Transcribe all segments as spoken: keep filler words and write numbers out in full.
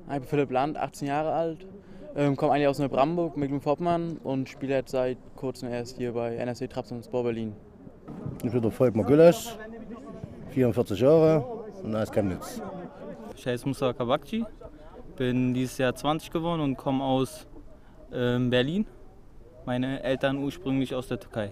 Ich bin Philipp Land, achtzehn Jahre alt, ähm, komme eigentlich aus Neubrandenburg, Mecklenburg-Vorpommern und spiele jetzt seit kurzem erst hier bei N S C Trabzonspor Berlin. Ich bin der Volkmar Güllasch, vierundvierzig Jahre und aus Chemnitz. Ich heiße Musa Kabakci, bin dieses Jahr zwanzig geworden und komme aus ähm, Berlin. Meine Eltern ursprünglich aus der Türkei.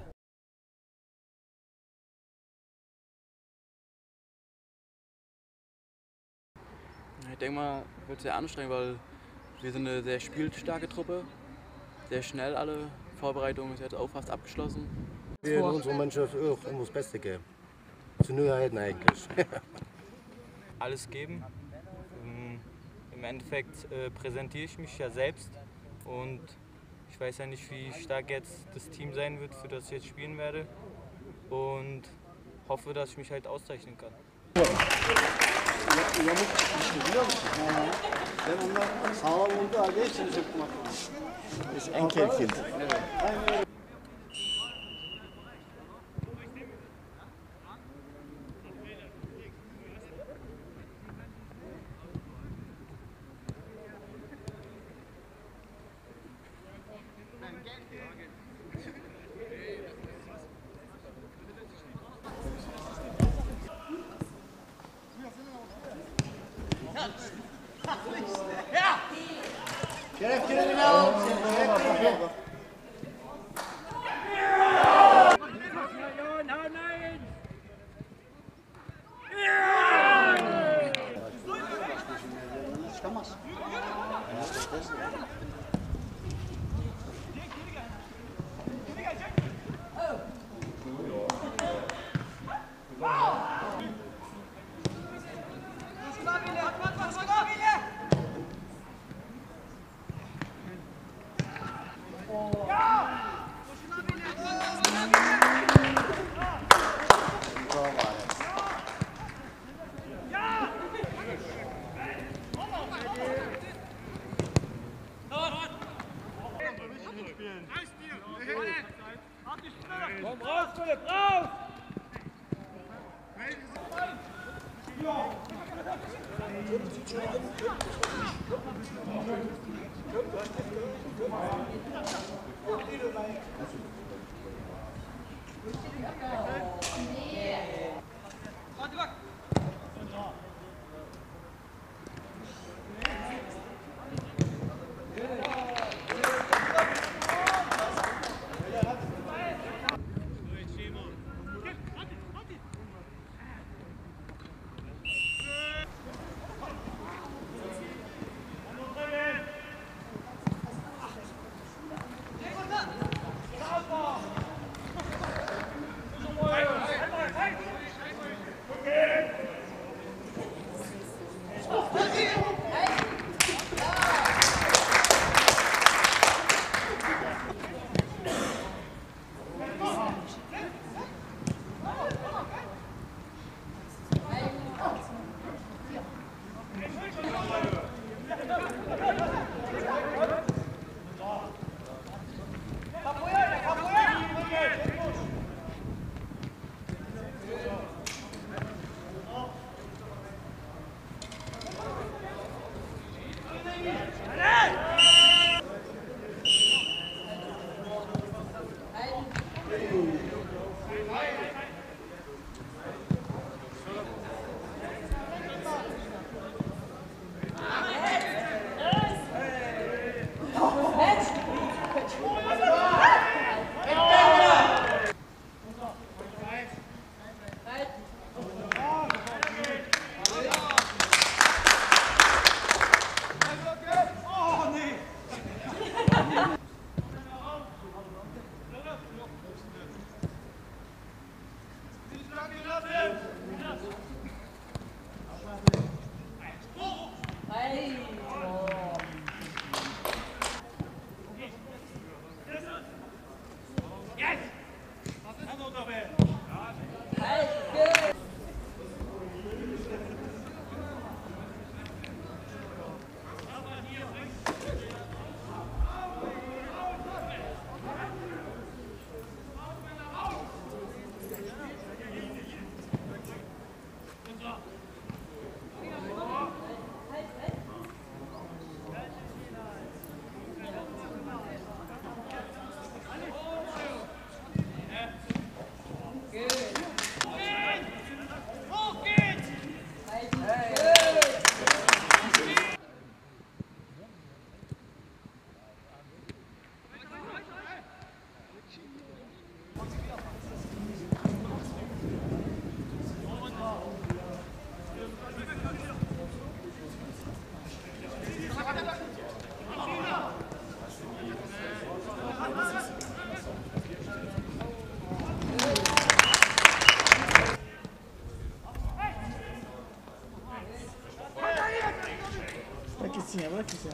Ich denke mal, es wird sehr anstrengend, weil wir sind eine sehr spielstarke Truppe, sehr schnell alle. Vorbereitung ist jetzt auch fast abgeschlossen. Wir in unserer Mannschaft auch immer das Beste geben. Zu Neuheiten eigentlich. Alles geben. Im Endeffekt äh, präsentiere ich mich ja selbst und ich weiß ja nicht, wie stark jetzt das Team sein wird, für das ich jetzt spielen werde, und hoffe, dass ich mich halt auszeichnen kann. Das Enkelkind. Komm raus, Philipp, raus! Baixinha, baixinha.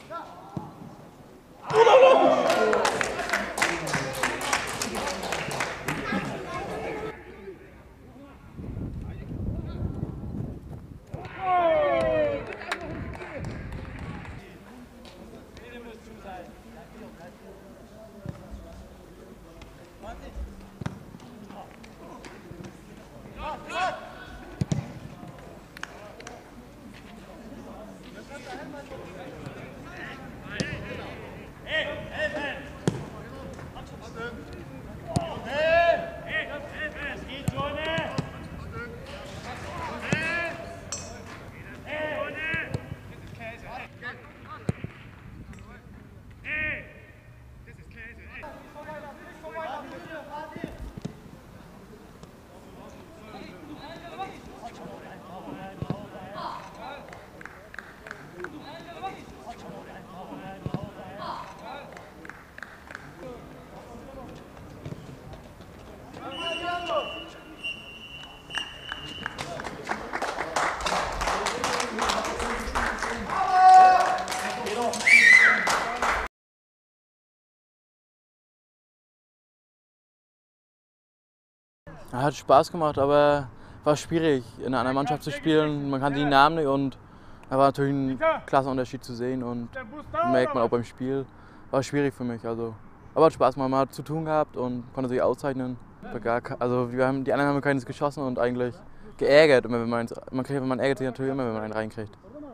Hat Spaß gemacht, aber war schwierig, in einer anderen Mannschaft zu spielen. Man kannte die Namen nicht und da war natürlich ein klasse Unterschied zu sehen und merkt man auch beim Spiel. War schwierig für mich, also. Aber hat Spaß gemacht, man hat zu tun gehabt und konnte sich auszeichnen. Also wir haben, die anderen haben keines geschossen und eigentlich geärgert. Immer wenn man, man, kriegt, man ärgert sich natürlich immer, wenn man einen reinkriegt.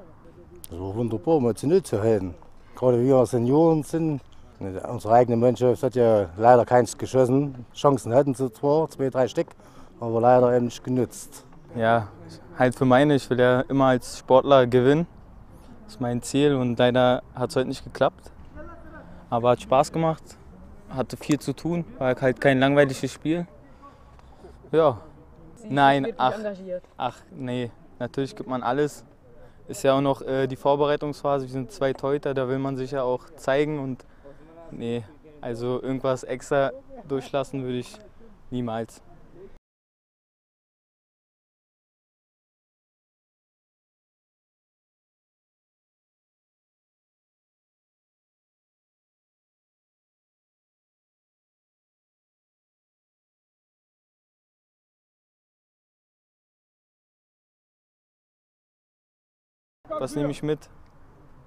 Es war wunderbar, mal zu null zu halten. Gerade wir Senioren sind. Unsere eigene Mannschaft hat ja leider keins geschossen. Chancen hatten sie zwar, zwei, drei Stück, aber leider eben nicht genutzt. Ja, halt für meine, ich will ja immer als Sportler gewinnen. Das ist mein Ziel und leider hat es heute nicht geklappt. Aber hat Spaß gemacht, hatte viel zu tun, war halt kein langweiliges Spiel. Ja, nein, ach, ach nee, natürlich gibt man alles. Ist ja auch noch äh, die Vorbereitungsphase, wir sind zwei Torhüter, da will man sich ja auch zeigen und nee, also irgendwas extra durchlassen würde ich niemals. Was nehme ich mit?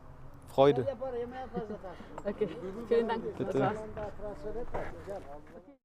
Freude. Okay, vielen Dank. Bitte. Das war's.